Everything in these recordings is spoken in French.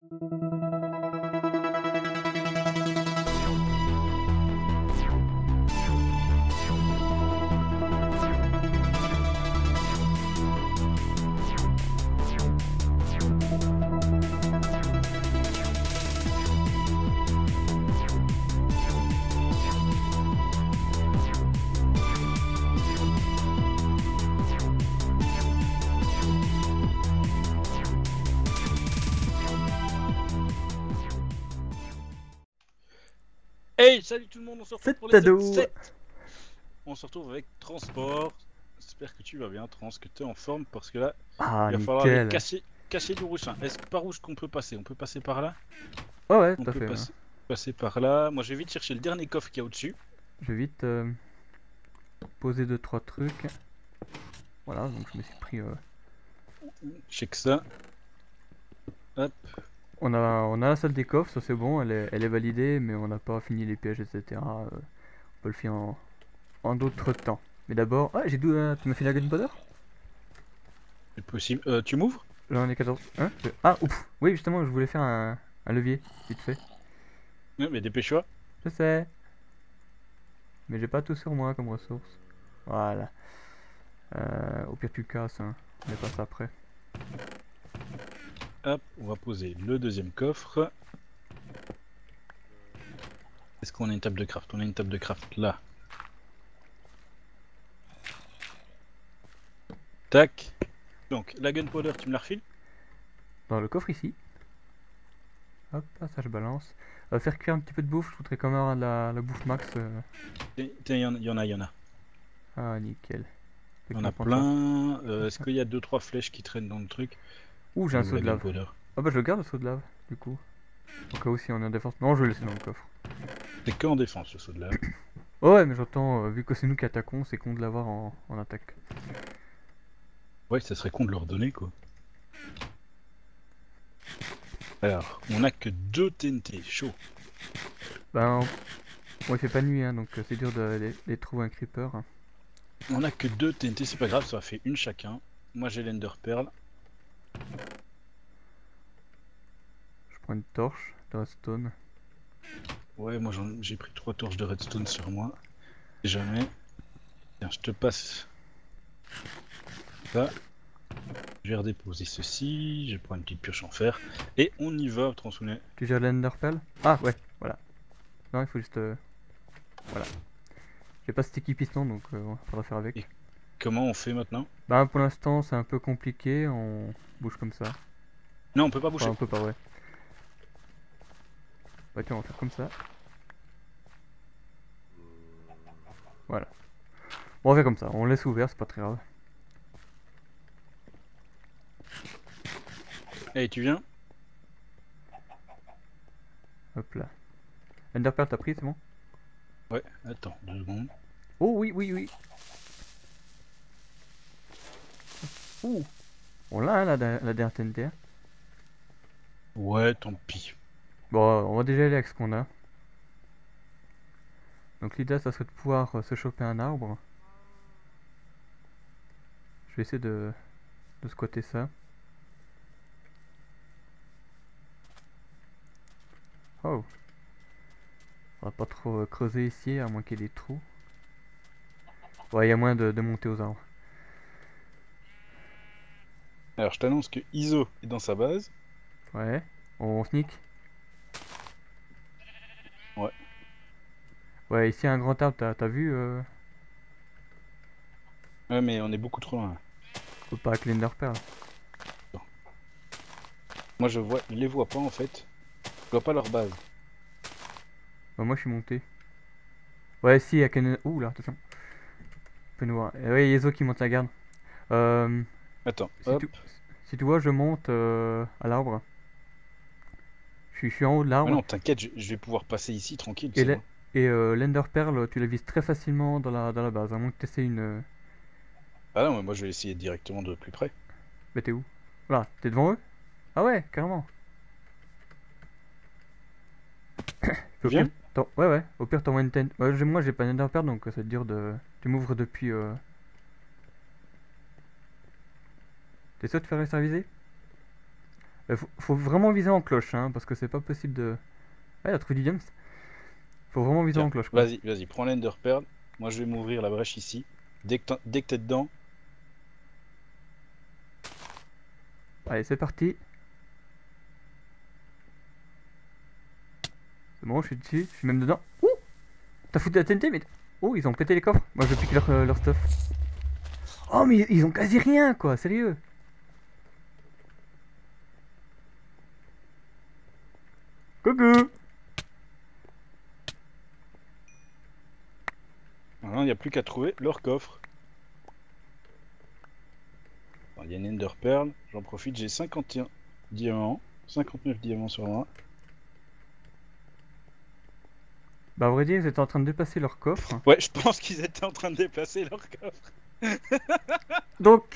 Hey, salut tout le monde, on se retrouve pour les Tado. 7. On se retrouve avec Transport. J'espère que tu vas bien, Trans, que tu es en forme, parce que là, Ah, il va falloir aller nickel. casser du rouge. Est-ce par où est-ce qu'on peut passer? On peut passer par là? Ouais, On tout à peut fait. Ouais. passer par là. Moi, je vais vite chercher le dernier coffre qu'il y a au-dessus. Je vais vite poser 2-3 trucs. Voilà, donc je me suis pris. Check ça. Hop. On a la salle des coffres, ça c'est bon, elle est validée, mais on n'a pas fini les pièges, etc. On peut le faire en d'autres temps. Mais d'abord. Ah, j'ai d'où. Tu m'as fait la gunpowder? C'est possible. Tu m'ouvres? J'en ai 14. Hein Ah, ouf. Oui, justement, je voulais faire un levier, vite fait. Ouais, mais dépêche-toi. Je sais. Mais j'ai pas tout sur moi comme ressource. Voilà. Au pire, tu casses, hein. On met pas ça après. Hop, on va poser le deuxième coffre. Est-ce qu'on a une table de craft? On a une table de craft là. Tac. Donc, la gunpowder, tu me la refiles? Dans le coffre ici. Hop, ça je balance. Faire cuire un petit peu de bouffe, je voudrais quand même avoir la bouffe max. Tiens, il y en a. Ah, nickel. Il y en a plein. Est-ce qu'il y a 2-3 flèches qui traînent dans le truc? Ouh, j'ai un seau La de lave. gunpowder. Ah bah je le garde le seau de lave, du coup. Au cas où si on est en défense. Non, je vais le laisser dans le coffre. C'est que en défense, le saut de lave. Oh ouais, mais j'entends, vu que c'est nous qui attaquons, c'est con de l'avoir en attaque. Ouais, ça serait con de leur donner, quoi. Alors, on a que 2 TNT, chaud. Ben, bon, il fait pas nuit, hein, donc c'est dur de les trouver un creeper. On a que 2 TNT, c'est pas grave, ça fait une chacun. Moi j'ai l'Ender Pearl. Je prends une torche de redstone. Ouais, moi j'ai pris 3 torches de redstone sur moi. Si jamais. Tiens, je te passe ça. Je vais redéposer ceci. Je prends une petite pioche en fer. Et on y va, Transounet. Tu gères l'enderpearl? Ah ouais, voilà. Non, il faut juste... voilà. J'ai pas sticky piston, donc faudra faire avec. Et comment on fait maintenant? Bah pour l'instant c'est un peu compliqué, on bouge comme ça. Non, on peut pas bouger. Enfin, on peut pas, ouais. Bah tiens, on va faire comme ça. Voilà. Bon, on fait comme ça, on laisse ouvert, c'est pas très grave. Allez, tu viens? Hop là. Enderpearl t'as pris, c'est bon? Ouais, attends, 2 secondes. Oh oui, oui, oui. Ouh. On l'a, hein, la dernière TNT. Ouais, tant pis. Bon, on va déjà aller avec ce qu'on a. Donc l'idée, ça serait de pouvoir se choper un arbre. Je vais essayer de squatter ça. Oh. On va pas trop creuser ici, à moins qu'il y ait des trous. Ouais, il y a moyen de monter aux arbres. Alors, je t'annonce que Iso est dans sa base. Ouais. On sneak. Ouais. Ouais, ici un grand arbre, t'as vu Ouais, mais on est beaucoup trop loin. Faut pas avec l'enderpearl. Moi, je les vois pas en fait. Je vois pas leur base. Bah, moi je suis monté. Ouais, si, avec un... Ouh là, attention. On peut nous voir. Ouais, Yezo qui monte la garde. Euh, Attends, si, hop. si tu vois, je monte à l'arbre. Je suis en haut de Mais l'arbre. non, t'inquiète, je vais pouvoir passer ici tranquille, Et c'est bon. l'enderpearl, tu la vises très facilement dans la base. À moins que tu essaies une. Ah non, mais moi je vais essayer directement de plus près. Mais t'es où? Voilà, t'es devant eux? Ah ouais, carrément. Tu viens? Ouais, ouais, au pire t'envoies une tent. Ouais, moi j'ai pas d'enderpearl donc ça va être dur de. Tu m'ouvres depuis. T'es sûr de faire serviser? Faut vraiment viser en cloche, hein, parce que c'est pas possible de... Ah, il a trouvé du diams. Faut vraiment viser en Tiens, cloche, quoi. vas-y, prends l'Ender Pearl. Moi, je vais m'ouvrir la brèche ici. Dès que t'es dedans, Allez, c'est parti. C'est bon, je suis dessus, je suis même dedans. Ouh! T'as foutu la TNT, mais... Oh, ils ont pété les coffres. Moi, je pique leur stuff. Oh, mais ils ont quasi rien, quoi, sérieux. Coucou! maintenant, il n'y a plus qu'à trouver leur coffre. Il y a une Ender Pearl. J'en profite, j'ai 51 diamants. 59 diamants sur moi. Bah, à vrai dire, ils étaient en train de dépasser leur coffre. Ouais, je pense qu'ils étaient en train de déplacer leur coffre. Donc,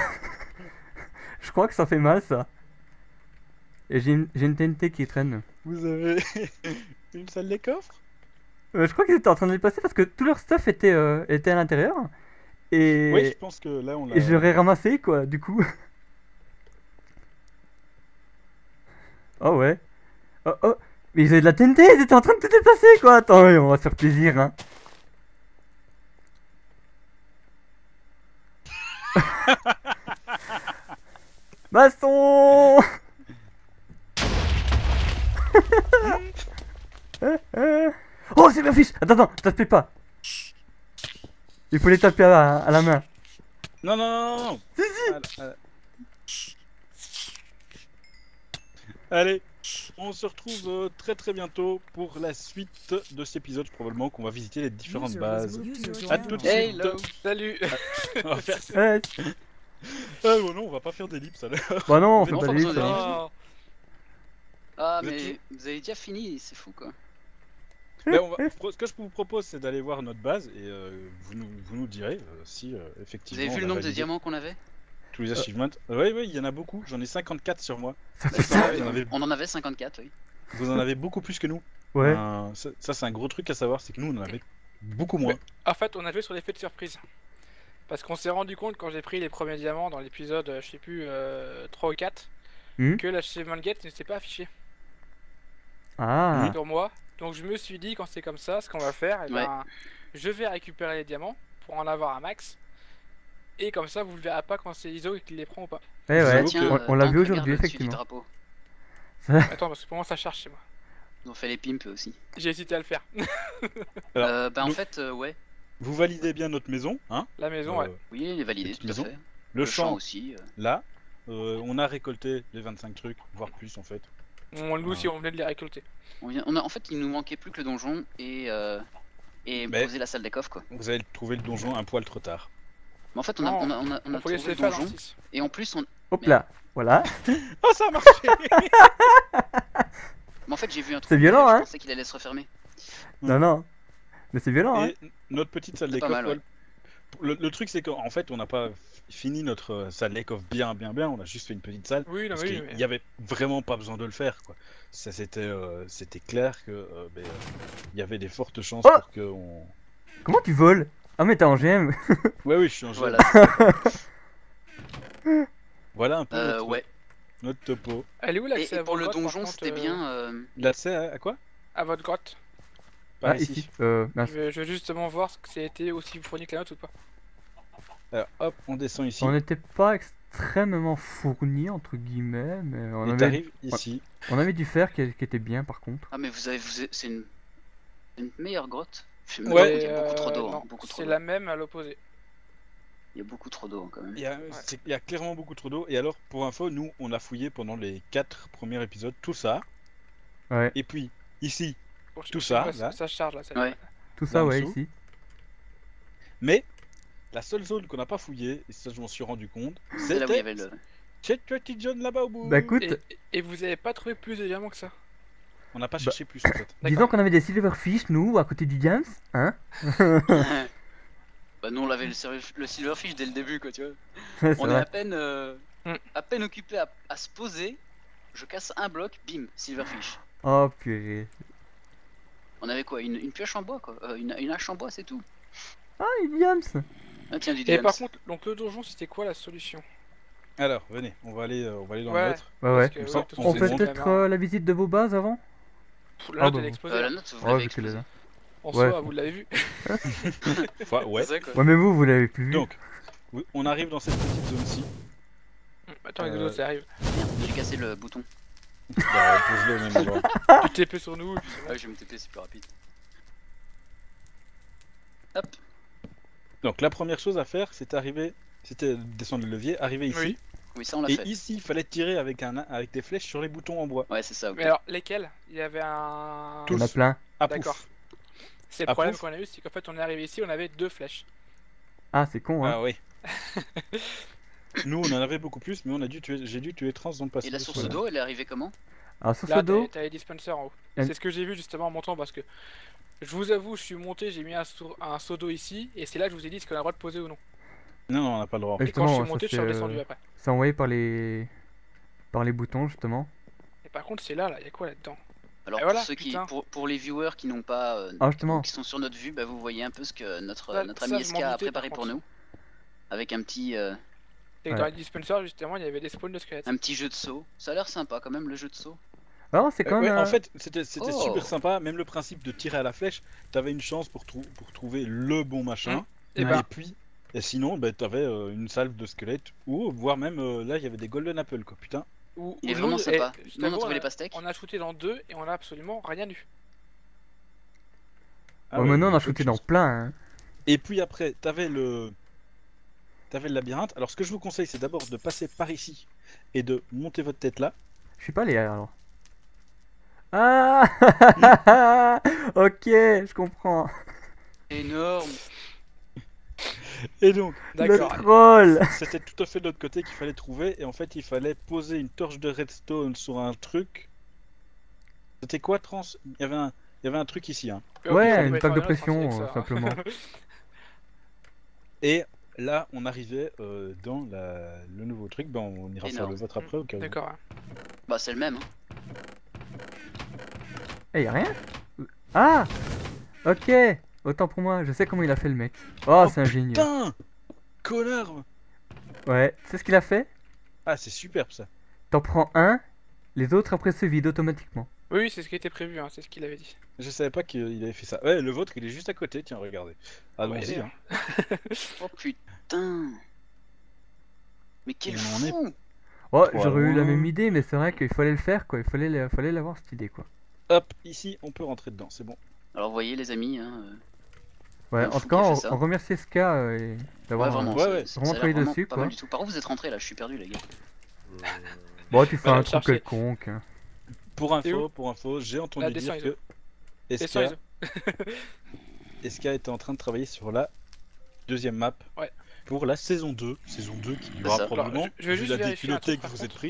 je crois que ça fait mal, ça. Et j'ai une TNT qui traîne. Vous avez une salle des coffres? Je crois qu'ils étaient en train de les passer parce que tout leur stuff était à l'intérieur. Et, Oui, je pense que là, on l'a... et je l'aurais ramassé, quoi, du coup. Oh ouais. Oh, oh. Mais ils avaient de la TNT, ils étaient en train de tout déplacer, quoi. Attends, ouais, on va se faire plaisir, hein. Baston. Oh, c'est ma fiche. Attends, tape pas. Il faut les taper à la main. Non. Allez, on se retrouve très bientôt pour la suite de cet épisode, probablement qu'on va visiter les différentes bases. À tout de suite. Hello, salut. On va faire... Ouais. Ah bon non, on va pas faire d'ellipse alors. Bah non, on Mais fait non, pas pas les besoin livres, d'aller. hein. Oh. Ah, Vous mais êtes vous avez déjà fini, c'est fou quoi. Mais ce que je vous propose, c'est d'aller voir notre base et vous nous direz si Vous effectivement. avez vu on le a nombre de validé diamants qu'on avait? tous les achievements. Oui, il y en a beaucoup. J'en ai 54 sur moi. Ça fait Ça, ça. vous en avez, On en avait 54, oui. vous en avez beaucoup plus que nous. Ouais. Ça, c'est un gros truc à savoir, c'est que nous, on en avait beaucoup moins. En fait, on a joué sur l'effet de surprise. Parce qu'on s'est rendu compte quand j'ai pris les premiers diamants dans l'épisode, je sais plus, 3 ou 4, que l'achievement gate ne s'est pas affiché Ah. sur moi. Donc je me suis dit, quand c'est comme ça, ce qu'on va faire, eh ben, je vais récupérer les diamants pour en avoir un max. Et comme ça, vous le verrez pas quand c'est ISO qui les prend ou pas. Eh ouais, j'avoue Tiens, on l'a Tank, vu regarde aujourd'hui, le dessus du effectivement. drapeau. Attends, parce que pour moi, ça charge chez moi. Ils ont fait les pimps aussi. J'ai hésité à le faire. Alors, Bah en nous- fait, ouais. Vous validez bien notre maison, hein. La maison, ouais. Oui, il est validé, Petite tout maison. à fait. Le champ champ, aussi. là. On a récolté les 25 trucs, voire plus en fait. Nous aussi, on venait de les récolter. En fait, il nous manquait plus que le donjon et Mais- poser la salle des coffres quoi. Vous avez trouvé le donjon un poil trop tard. Mais en fait, on Non, a On trouvé faut laisser le faire en donjon 6. et en plus, Hop là. Voilà. Oh, ça a marché. mais en fait, j'ai vu un truc. C'est violent, je hein. pensais qu'il allait se refermer. Non. Mais c'est violent, hein. Et notre petite salle C'est des pas coffres. mal, ouais. Le truc, c'est qu'en fait, on n'a pas fini notre salle des coffres bien. On a juste fait une petite salle. Oui, non, Parce oui. qu'il mais- n'y avait vraiment pas besoin de le faire, quoi. Ça, c'était clair que il y avait des fortes chances Oh pour que on. Comment tu voles? Ah, mais t'es en GM. Ouais, je suis en jeu. Voilà. Voilà un peu Ouais. notre topo. Elle est où Et, l'accès et à pour votre le grotte, par donjon, contre, c'était bien. L'accès à quoi? À votre grotte. Par Ah, ici. Mince. Je veux justement voir ce que ça a été aussi fourni que la nôtre ou pas. Alors, hop, on descend ici. On n'était pas extrêmement fournis, entre guillemets, mais Et t'arrives ici. on avait du fer qui était bien, par contre. Ah, mais c'est une meilleure grotte. Ouais, Il y a beaucoup trop d'eau. non, Hein, beaucoup trop c'est d'eau. la même à l'opposé. Il y a beaucoup trop d'eau hein, quand même. Il y a clairement beaucoup trop d'eau. Et alors, pour info, nous, on a fouillé pendant les 4 premiers épisodes tout ça. Ouais. Et puis, ici, Pour que Tout je ça, sais pas, là. ça charge là. Ouais. Tout ça, en ouais, dessous. ici. mais la seule zone qu'on n'a pas fouillée, et ça je m'en suis rendu compte, C'est là où il y c'était avait le. cette petite zone là-bas au bout. Bah écoute, Et vous avez pas trouvé plus de diamants que ça? On n'a pas cherché plus en fait. disons qu'on avait des silverfish, nous, à côté du Diams, hein. Bah, nous on avait le silverfish dès le début quoi, tu vois. C'est On est vrai. à peine occupé à se poser. Je casse un bloc, bim, silverfish. Oh purée. On avait quoi, une pioche en bois quoi, une hache en bois, c'est tout. Ah, du Diams. Ah tiens, du Et diams. par contre, donc le donjon, c'était quoi la solution? Alors, venez, on va aller dans Ouais. le nôtre. Ouais, ouais. Parce que, Comme ouais, ça, de toute on On façon, fait fait on peut-être avait un- la visite de vos bases avant? Pff, la note, bah elle est bon. explosée. La note, vous Ouais, l'avez vu qu'elle est explosé. là. En Ouais. soi, vous l'avez vu. Enfin, ouais. C'est ça, quoi. Ouais, mais vous l'avez plus vu. Donc, on arrive dans cette petite zone-ci. Attends, les deux autres, ça arrive. Merde, j'ai cassé le bouton. Bah, pose-le au même endroit. Tu TP sur nous, et puis c'est bon. Ah, je vais me TP, c'est plus rapide. Hop. Donc, la première chose à faire, c'était descendre le levier, arriver ici. Oui. Oui, ça on l'a Et fait. ici, il fallait tirer avec des flèches sur les boutons en bois. Ouais, c'est ça, ok. Mais alors, lesquels? Il y avait un... Il y en a tous. plein. Ah, D'accord. pouf. C'est le Ah, problème pouf. qu'on a eu, c'est qu'en fait, on est arrivé ici, on avait 2 flèches. Ah, c'est con, hein. Ah oui. Nous, on en avait beaucoup plus, mais j'ai dû tuer Trans dans le passé. Et la source Voilà. d'eau, elle est arrivée comment? Alors, sur ce Là, dos, t'as les dispensers en haut. Elle- C'est ce que j'ai vu justement en montant parce que je vous avoue, je suis monté, j'ai mis un seau d'eau ici et c'est là que je vous ai dit ce qu'on a le droit de poser ou non. Non, on n'a pas le droit. Et Et quand je suis justement, monté, ça, je suis redescendu après. c'est envoyé par les boutons, justement. Et par contre, c'est là, il y a quoi là-dedans? Alors Et voilà, pour ceux qui, putain. pour les viewers qui n'ont pas, Ah, justement. qui sont sur notre vue, bah, vous voyez un peu ce que notre Ça, notre ça, ami je SK m'en a doutais, préparé par pour contre. nous, avec un petit C'est que Ouais. dans les dispensers, justement, il y avait des spawns de squelettes. jeu de saut. Ça a l'air sympa quand même le jeu de saut. Alors, c'est quand Ouais, même. en fait, c'était Oh. super sympa. Même le principe de tirer à la flèche, t'avais une chance pour trouver le bon machin. Et Ouais. bah, Et puis, sinon, bah, t'avais une salve de squelettes, ou voire même là, il y avait des golden apples, quoi. Putain. Il est vraiment sympa. je Nous on a t'avoue, trouvé les pastèques. on a shooté dans 2 et on a absolument rien eu. Ah Ouais, ouais, maintenant, on a peu de shooté dans chance. plein, hein. Et puis après, t'avais le labyrinthe. Alors, ce que je vous conseille, c'est d'abord de passer par ici et de monter votre tête là. Je suis pas allé alors. Ah ok, je comprends. Énorme. Et donc, Le D'accord. troll. c'était tout à fait de l'autre côté qu'il fallait trouver. Et en fait, il fallait poser une torche de redstone sur un truc. C'était quoi, Trans? Il y avait un truc ici, hein. Ouais, une plaque de pression, simplement. Et là, on arrivait dans le nouveau truc. Ben, on ira faire Énorme. le vôtre après au cas où. D'accord. Bah c'est le même. Hein. Eh, y'a rien? Ah ok, autant pour moi, je sais comment il a fait le mec. Oh, c'est ingénieux. Putain! Connard! Ouais, c'est ce qu'il a fait? Ah, c'est superbe ça. T'en prends un, les autres après se vident automatiquement. Oui, oui, c'est ce qui était prévu, hein, c'est ce qu'il avait dit. Je savais pas qu'il avait fait ça. Ouais, le vôtre, il est juste à côté. Tiens, regardez. Allons-y. Ouais, Hein. Oh putain. Mais quel Et on en est- fou. Oh, Trop j'aurais eu la loin. même idée, mais c'est vrai qu'il fallait le faire, quoi. Fallait l'avoir, cette idée, quoi. Hop, ici, on peut rentrer dedans. C'est bon. Alors vous voyez les amis, hein, Ouais, Un en fou tout qui a cas, fait ça. on remercie SK et d'avoir... ouais vraiment, Ouais, ouais. ça Vraiment a l'air travaillé vraiment dessus, pas quoi. mal du tout. Par où vous êtes rentrés là? Je suis perdu les gars. Bon, tu fais Voilà, un truc chercher. quelconque. Hein. T'es où Pour info, j'ai Là, entendu descends, dire que Descends, Iso. SK était en train de travailler sur la deuxième map Ouais. pour la saison 2. Saison 2 qui ça. durera Alors, probablement, je vais vu juste la vérifier un déculottée truc, que par vous êtes contre. pris.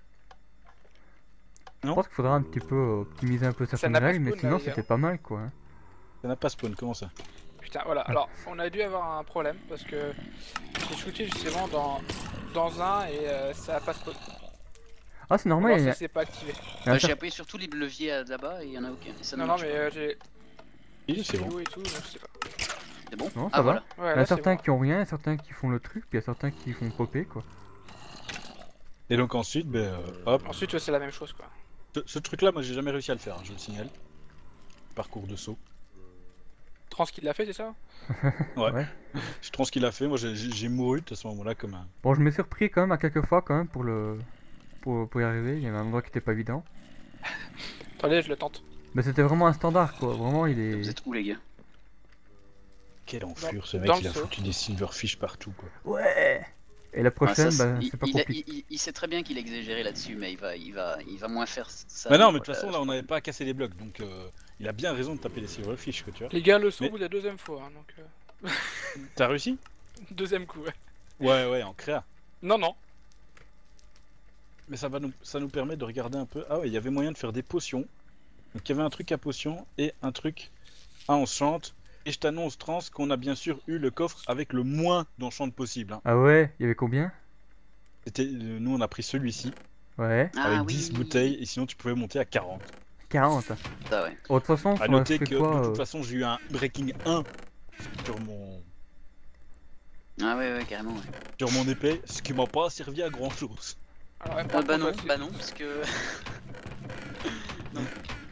Je Non. pense qu'il faudra un petit peu optimiser un peu certaines n'a pas règles, mais spawn, sinon, là, les gars. c'était pas mal, quoi. Hein. Ça n'a pas spawn, comment ça? Putain, voilà. Alors, on a dû avoir un problème parce que j'ai shooté justement dans un et ça a pas spawn. Ah, c'est Ou normal, alors il y ça a, s'est pas activé. il y a un J'ai cer- appuyé sur tous les leviers là-bas et il y en a aucun. Et ça ne Non, non, marche mais pas. j'ai Oui, c'est bon. vidéo et tout, donc je sais pas. C'est bon? Non, ça Ah va. voilà. Ouais, il y en là, a c'est certains bon. qui ont rien, il y a certains qui font le truc, puis il y a certains qui font popper, quoi. Et donc ensuite, hop, Ensuite, c'est la même chose, quoi. ce truc-là, moi j'ai jamais réussi à le faire, hein, je le signale. Parcours de saut. Trans qui l'a fait, c'est ça? Ouais. Ouais. Je pense qu'il a fait, moi j'ai mouru à ce moment-là comme un... Bon, je me suis repris quand même à quelques fois, quand même, pour y arriver. Il y avait un endroit qui était pas évident. Attendez, je le tente. Mais c'était vraiment un standard, quoi. Vraiment, il est... Vous êtes où les gars? Quelle enflure, ce dans mec, le il a saut. foutu des silverfish partout, quoi. Ouais. Et la Ah, prochaine, ça, bah, il, c'est pas il a- compliqué. il sait très bien qu'il a exagéré là-dessus, mais il va moins faire ça. Bah non, mais de toute façon, là, on n'avait pas à casser les blocs, donc il a bien raison de taper les silverfish, quoi, tu vois. Les gars, le saut, Mais- vous la deuxième fois, hein, donc... T'as réussi? Deuxième coup, ouais. Ouais, ouais, en créa. Non, non. Mais ça nous permet de regarder un peu... Ah ouais, il y avait moyen de faire des potions. Donc il y avait un truc à potion et un truc à enchant. Et je t'annonce, Trans, qu'on a bien sûr eu le coffre avec le moins d'enchant possible. Hein. Ah ouais, il y avait combien? Nous, on a pris celui-ci, Ouais, Ah, avec oui, 10 bouteilles, et sinon tu pouvais monter à 40. 40. Ça, ouais. Oh, de toute façon, À on a noter fait que quoi de toute façon, j'ai eu un breaking 1 sur mon... Ah ouais, carrément, ouais. Sur mon épée, ce qui m'a pas servi à grand chose. Alors, ouais, Bah non, contre, parce que... non.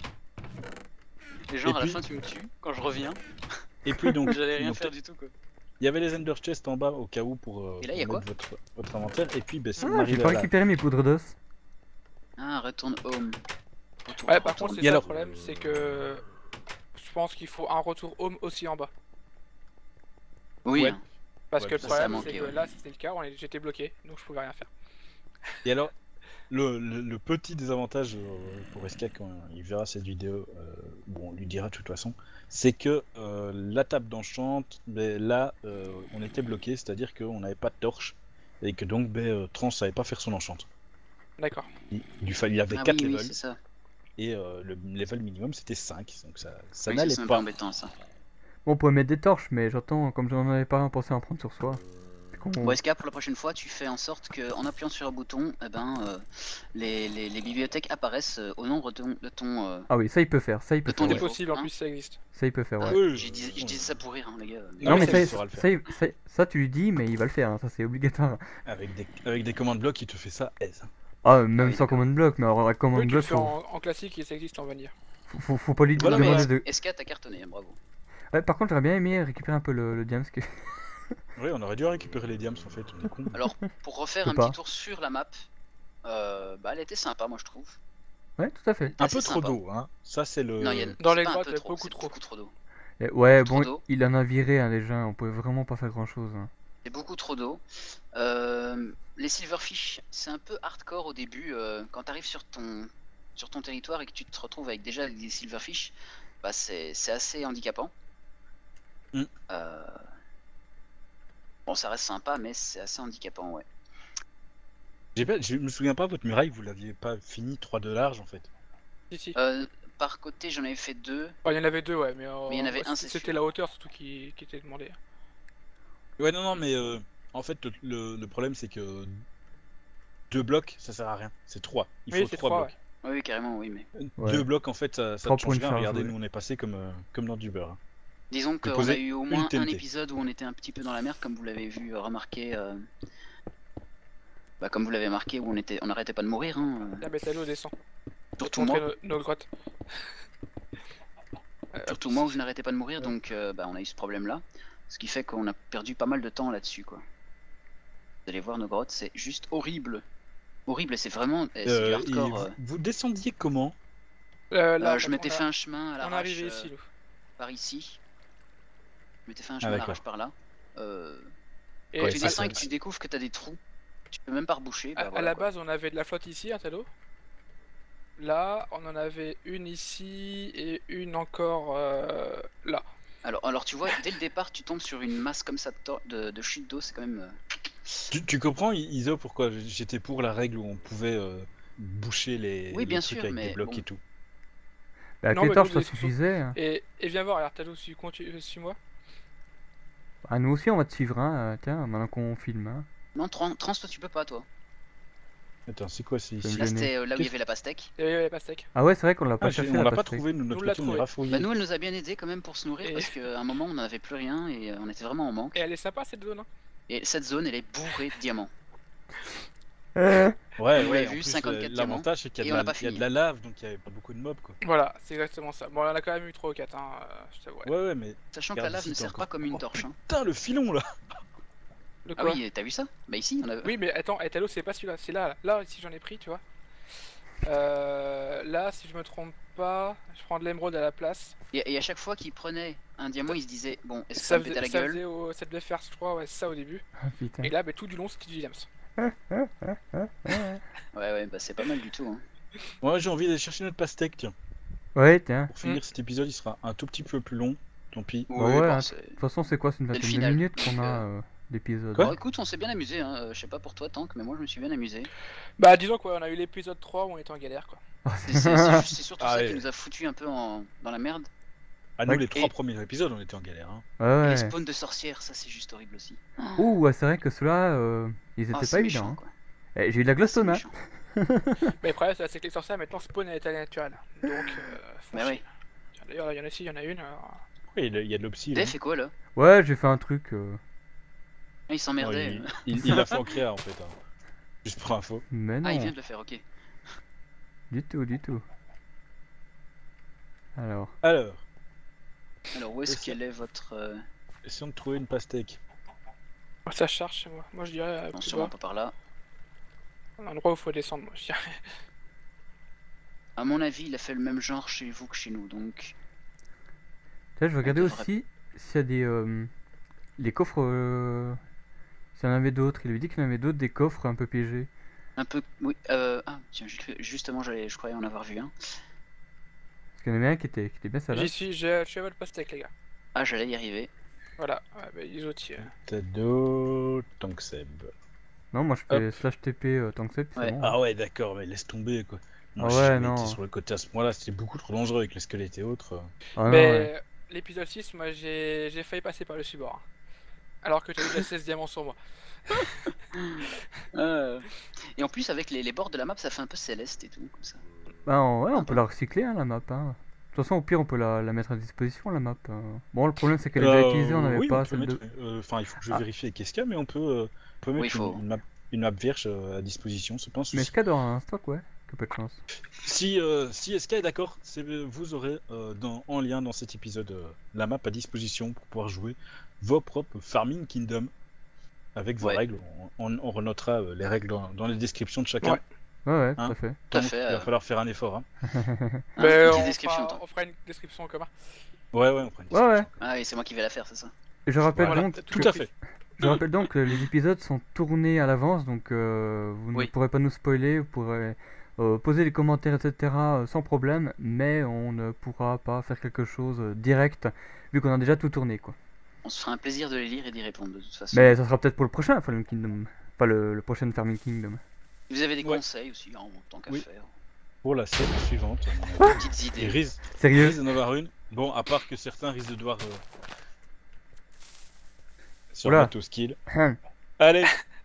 Et genre, à la puis- fin, tu me tues, quand je reviens, Et puis donc, j'allais rien donc, faire du tout, quoi. il y avait les Ender Chest en bas au cas où pour, Et là, pour y a quoi mettre votre inventaire. Et puis, ben, si on Ah, j'ai arrive pas à là. récupéré mes poudres d'os. Ah, retourne home. Ouais, par contre, c'est Et ça alors le problème, c'est que je pense qu'il faut un retour home aussi en bas. Oui, Ouais. hein. Parce Ouais, que le ça, ça problème, manquait, c'est que ouais. là, c'était le cas, j'étais bloqué, donc je pouvais rien faire. Et alors, le petit désavantage pour SK quand il verra cette vidéo, où on lui dira de toute façon, c'est que la table d'enchant, ben, là, on était bloqué, c'est-à-dire qu'on n'avait pas de torche, et que donc Trans savait pas faire son enchant. D'accord. Il avait Ah 4 oui, levels, c'est ça. et le level minimum c'était 5, donc ça Oui, n'allait c'est un peu pas. embêtant, ça. Bon, on pourrait mettre des torches, mais j'entends, comme j'en avais pas pensé à en prendre sur soi. Bon, SK, pour la prochaine fois, tu fais en sorte qu'en appuyant sur un bouton, eh ben, les bibliothèques apparaissent au nombre de ton... Ah oui, ça il peut faire, ça il peut De ton faire. C'est Ouais. niveau. possible, en hein. plus ça existe. Ça il peut faire, ouais. Ah, Oui, je disais ça pour rire, hein, les gars. Non, Non, mais mais ça, ça, il saura le faire. ça, tu lui dis, mais il va le faire, hein, ça c'est obligatoire. Avec des commandes blocs, il te fait ça aise. Ah, même oui, sans d'accord. command block, mais alors la command Oui, tu le block, fais faut, en classique et ça existe en vanilla. faut pas lui Voilà, Non, mais demander de. SK, t'as cartonné, hein, bravo. Ouais, par contre, j'aurais bien aimé récupérer un peu le diams que. Oui, on aurait dû récupérer les diams en fait, on est con. Alors, pour refaire Ou un pas. petit tour sur la map, bah, elle était sympa, moi, je trouve. Ouais, tout à fait. Elle était Un assez peu trop sympa. d'eau, hein. Ça, c'est le. Non, Dans c'est les pas un grottes, peu il y a trop, beaucoup c'est trop. beaucoup trop d'eau. Et ouais, Trop bon, d'eau. il en a viré, hein, déjà, on pouvait vraiment pas faire grand chose. Hein. C'est beaucoup trop d'eau. Les silverfish, c'est un peu hardcore au début. Quand tu arrives sur ton territoire et que tu te retrouves avec déjà des silverfish, bah c'est assez handicapant. Mm. Bon, ça reste sympa, mais c'est assez handicapant, ouais. Je me souviens pas, votre muraille, vous l'aviez pas fini 3 de large en fait. Si, si. Par côté, j'en avais fait 2. Il y en avait deux, ouais, mais Mais il y en avait un, c'est c'était sûr. la hauteur surtout qui était demandée. Ouais, non, mais en fait, le problème c'est que 2 blocs, ça sert à rien. C'est 3. Il Oui, faut c'est 3 trois, blocs. Oui, oui, carrément, oui, mais 2 blocs, en fait, ça Trois te pour change une rien. charge, Regardez, ouais. nous on est passé comme dans du beurre. Hein. disons qu'on poser a eu au une moins un TNT. épisode où on était un petit peu dans la merde, comme vous l'avez vu remarquer. Bah, comme vous l'avez remarqué, où on n'arrêtait pas de mourir. Hein. La métallo descend. Surtout Montrer moi. nos grottes. Surtout moi où je n'arrêtais pas de mourir, donc bah, on a eu ce problème là. Ce qui fait qu'on a perdu pas mal de temps là-dessus, quoi. Vous allez voir nos grottes, c'est juste horrible. Horrible, et c'est vraiment c'est du Et hardcore. vous descendiez comment? Là, Je m'étais fait un chemin à on est l'arrache arrivé ici, nous. par ici. Je m'étais fait un Ah, chemin à d'accord. l'arrache par là. Et Quand Ouais, tu ça, descends et que ça- tu découvres que t'as des trous, tu peux même pas reboucher. Bah, à voilà, la quoi. base, on avait de la flotte ici, un talot. Là, on en avait une ici et une encore là. Alors tu vois, dès le départ, tu tombes sur une masse comme ça de chute d'eau, c'est quand même. Tu comprends, Iso, pourquoi j'étais pour la règle où on pouvait boucher les Oui, bien trucs sûr, avec mais des blocs bon. et tout. Bah, avec Non, les mais torches, nous, ça suffisait. Hein. Et viens voir, alors talot, suis-moi. Ah, nous aussi, on va te suivre, hein. Tiens, maintenant qu'on filme. Hein. Non, trans, toi tu peux pas, toi. Attends, c'est quoi c'est Ça ici? me Là, gênait. c'était là où il y Qu'est-ce- avait la pastèque. Il y avait les pastèques. Ah ouais, c'est vrai qu'on l'a pas Ah, cherché. on la l'a pas pastèque. trouvé, nous, de notre Nous, l'a côté, on est trouvé. rafouillé. Bah, nous, elle nous a bien aidé quand même pour se nourrir Et- parce qu'à un moment, on n'avait plus rien et on était vraiment en manque. Et elle est sympa cette zone. Hein. Et cette zone, elle est bourrée de diamants. Ouais, Vous ouais, l'avez en vu, plus, 54 l'avantage c'est qu'il et y on a n'a de pas la, il y a fini. de la lave, donc il y avait pas beaucoup de mobs, quoi. Voilà, c'est exactement ça. Bon, on en a quand même eu 3 ou 4, hein, je t'avoue. Ouais, ouais, mais... Sachant que la Regarde, lave ici, ne t'as sert encore- pas comme une Oh, torche. Hein. Putain, le filon, là! De Ah quoi oui, t'as vu ça? Bah ici, on a. Oui, mais attends, Etalo, c'est pas celui-là, c'est là. Là, ici, j'en ai pris, tu vois. Là, si je me trompe pas, je prends de l'émeraude à la place. Et à chaque fois qu'il prenait un diamant, il se disait bon, est-ce que ça Ça, me pète à la ça gueule? faisait ça devait faire, je crois, ouais, ça au début. Ah, putain. Et là, bah, tout du long, c'était du diams. Ouais, bah c'est pas mal du tout. Hein. Ouais, j'ai envie d'aller chercher notre pastèque, tiens. Ouais, tiens. Pour finir cet épisode, il sera un tout petit peu plus long, tant pis. Ouais, bon, hein. c'est- De toute façon, c'est quoi? C'est une le vingtaine de final. minutes qu'on a d'épisode. Quoi Bon, écoute, on s'est bien amusé. Hein. Je sais pas pour toi, Tank, mais moi je me suis bien amusé. Bah, disons quoi, on a eu l'épisode 3 où on était en galère, quoi. C'est surtout Ah ça ouais. qui nous a foutu un peu dans la merde. À nous, Ouais. les 3 Et- premiers épisodes, on était en galère. Hein. Ouais, Et ouais. les spawns de sorcières, ça c'est juste horrible aussi. Ouh, ouais, c'est vrai que ceux-là, ils étaient Ah, pas c'est méchant, évidents. quoi. Hein. Eh, j'ai eu de la C'est glowstone, hein. méchant. Mais le problème, c'est que les sorcières maintenant spawn à l'état naturel. Donc, faut Bah chier. ouais. Tiens, d'ailleurs, il y en a ici, il y en a une. Oui, il y a de l'obsi, là. T'as fait quoi là? Ouais, j'ai fait un truc. Il s'emmerdait. Non, il l'a fait en créa en fait. Hein. Juste pour info. Mais non, Ah, il vient de le faire, ok. du tout, du tout. Alors, Alors, Alors, où est-ce Et ça- qu'elle est votre. essayons de trouver une pastèque. Ça charge chez moi. Moi je dirais Non, plus sûrement bas. pas par là. Un endroit où il faut descendre, moi je dirais. À mon avis, il a fait le même genre chez vous que chez nous, donc. là, je vais regarder devrait- aussi s'il y a les coffres. S'il y en avait d'autres. Il avait dit qu'il y en avait d'autres, des coffres un peu piégés. Un peu. Oui, ah, tiens, justement, je croyais en avoir vu un. Parce qu'il y en avait un qui était bien J'y salace. suis, je suis à votre pastèque, les gars. Ah, j'allais y arriver. Voilà, ouais, bah, les autres, Peut-être d'autres tant que Seb. Non, moi je fais slash TP tant que c'est, puis Ouais. c'est bon. Ah ouais, d'accord, mais laisse tomber quoi. Moi, Ah j'ai ouais, jamais non. été sur le côté à ce point-là, c'était beaucoup trop dangereux avec les squelettes et autres. Ah non, Mais ouais. l'épisode 6, moi j'ai failli passer par le support. Hein. Alors que j'avais déjà 16 diamants sur moi. Et en plus, avec les bords de la map, ça fait un peu céleste et tout, comme ça. Bah, ouais, on peut la recycler hein, la map. Hein. De toute façon, au pire, on peut la mettre à disposition la map. Bon, le problème c'est qu'elle est déjà utilisée, on n'avait oui, pas on peut celle de. mettre. Enfin, il faut que je Ah. vérifie avec Eska, mais on peut mettre Oui, faut. une map vierge à disposition, c'est pas un souci. Mais SK dans un stock, ouais. Que peu de chance. Si Eska est d'accord, vous aurez en lien dans cet épisode la map à disposition pour pouvoir jouer vos propres Farming Kingdom avec vos Ouais. règles. On renotera les règles dans les descriptions de chacun. Ouais. Ouais, tout Hein. à fait. Tout à Donc, fait, il va falloir faire un effort. Hein. Mais petite on description, fera, toi. on fera une description en commun. Ouais, on prend une Ouais, ouais. description. Ah oui, c'est moi qui vais la faire, c'est ça. Et je rappelle Voilà, donc. Tout que- à fait. Je rappelle donc que les épisodes sont tournés à l'avance, donc vous Oui. ne pourrez pas nous spoiler, vous pourrez poser les commentaires, etc. Sans problème, mais on ne pourra pas faire quelque chose direct, vu qu'on a déjà tout tourné, quoi. On se fera un plaisir de les lire et d'y répondre, de toute façon. Mais ça sera peut-être pour le prochain Farming Kingdom. Enfin, le prochain Farming Kingdom. Si vous avez des Ouais. conseils aussi, en tant qu'à Oui. faire. Pour la scène suivante, Des petites il idées. risque Sérieux? d'en avoir une. Bon, à part que certains risquent de devoir se Oula. remettre au skill. Hum. Allez,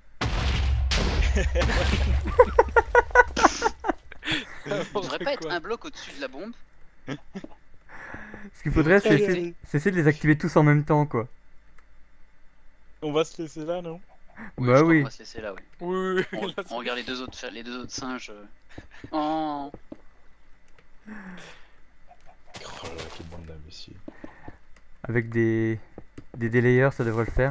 Il devrait pas être un bloc au-dessus de la bombe. Ce qu'il faudrait, c'est essayer de les activer tous en même temps, quoi. on va se laisser là, non? Oui, Bah je crois oui. qu'on va se laisser là, oui. Oui, On, là, on regarde les deux autres singes. Oh. Oh là là, quelle bande d'imbéciles. Avec des delayers, ça devrait le faire.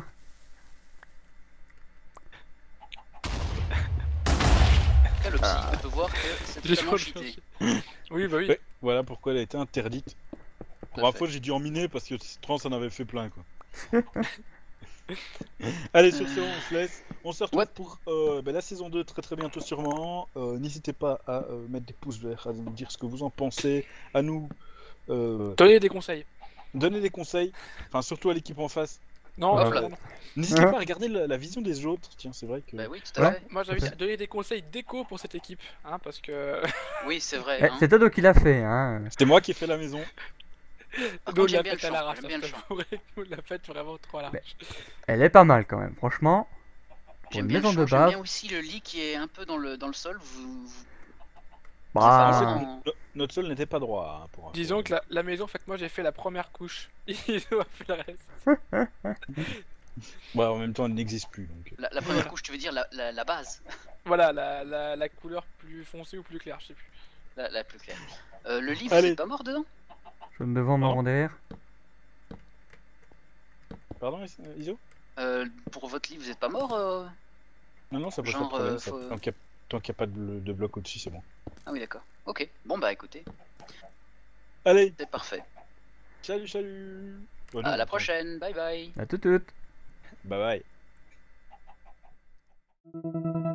Là, le psy, on peut voir que c'est J'ai totalement trop de cheaté. Oui, bah oui. Ouais, voilà pourquoi elle a été interdite. Pour Tout à info, fait. j'ai dû en miner parce que Trans en avait fait plein, quoi. Allez, sur ce, on se laisse. On se retrouve Ouais. pour la saison 2 très très bientôt sûrement. N'hésitez pas à mettre des pouces verts, à nous dire ce que vous en pensez, à nous Donnez des conseils. donner des conseils, enfin surtout à l'équipe en face. Non, Ah, non, voilà. non, non. N'hésitez Hein pas à regarder la vision des autres. Tiens, c'est vrai que. Bah oui, tout à Ouais. fait. Moi j'invite à donner des conseils déco pour cette équipe. Hein, parce que. Oui, c'est vrai. Eh, Hein. c'est Todo qui l'a fait, hein. C'était moi qui ai fait la maison. Par Nous contre, l'a j'aime bien le fait à chant. l'arrache. J'aime bien le chant. Nous l'a fait vraiment trop à l'arrache. Elle est pas mal quand même, franchement. Pour J'aime une bien le maison chant. de J'aime base. bien aussi le lit qui est un peu dans le sol. Bah, C'est en vraiment- fait, notre sol n'était pas droit. Hein, pour info. Disons que la maison, en fait, moi j'ai fait la première couche. Iso a fait le reste. Ouais, en même temps, elle n'existe plus. Donc. La première couche, tu veux dire la base, Voilà, la couleur plus foncée ou plus claire, je sais plus. la plus claire. Le lit, vous Allez. êtes pas mort dedans? je ne devant Pardon. m'en derrière. Pardon, Iso? Pour votre lit, vous êtes pas mort? Non, non, ça pose pas Genre, de problème. faut- Tant qu'il n'y a pas de bloc au-dessus, c'est bon. Ah oui, d'accord. Ok. Bon bah écoutez, Allez, c'est parfait. salut, salut. Oh, non, À la attends. prochaine. Bye bye. À tout. Bye bye.